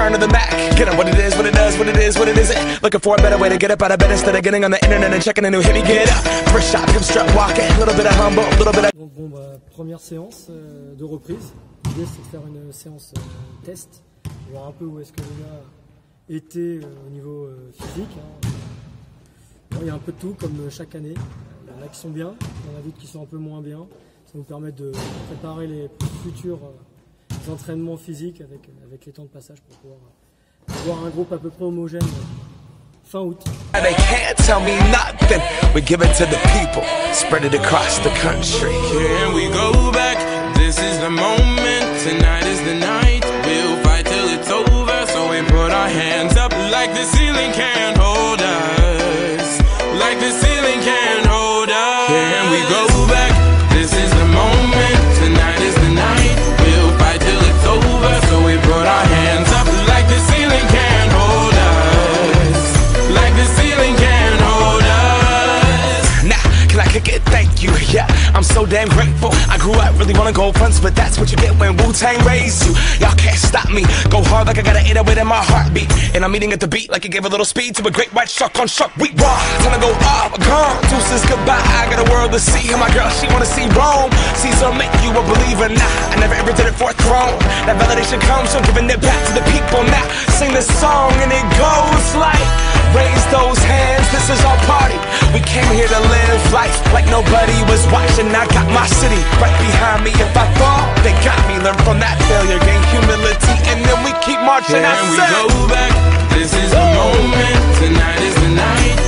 return to the Mac. Get 'em what it is, what it does, what it is, what it isn't. Looking for a better way to get up out of bed instead of getting on the internet and checking a new hit. Me get up, first shot, come strut walking, a little bit of humble, a little bit of... Bon bah, première séance de reprise. L'idée c'est de faire une séance test, voir un peu où est-ce que les gars étaient au niveau physique. Hein. Bon, il y a un peu de tout comme chaque année. Il y en a qui sont bien, il y en a d'autres qui sont un peu moins bien. Ça nous permet de préparer les futurs entraînements physiques avec les temps de passage pour pouvoir avoir un groupe à peu près homogène fin août. They can't tell me nothing. We give it to the people, spread it across the country. Here we go back. This is the moment. Tonight is the night. We'll fight till it's over. So we put our hands up like the ceiling can't hold us. Like the ceiling can't hold us. Here we go back. This is the moment. Tonight is the night. We'll fight till it's over. So we put our hands up like the ceiling can't hold us. Like the ceiling can't hold us. Now, can I kick it? Thank you, yeah, I'm so damn grateful. I grew up really wanna go fronts, but that's what you get when Wu-Tang raised you. Y'all can't stop me, go hard like I got an 808 in my heartbeat. And I'm eating at the beat like it gave a little speed to a great white shark on shark week. Raw, time to go off, gone, deuces goodbye. I got a world to see, and my girl, she wanna see Rome. Caesar make you a believer, nah, I never ever did it for a throne. That validation comes from giving it back to the people. Now, sing this song and it goes like, raise those hands, this is our party. We came here to live life like nobody was watching. I got my city right behind me. If I fall, they got me. Learn from that failure, gain humility, and then we keep marching. And we go back. This is the moment. Tonight is the night.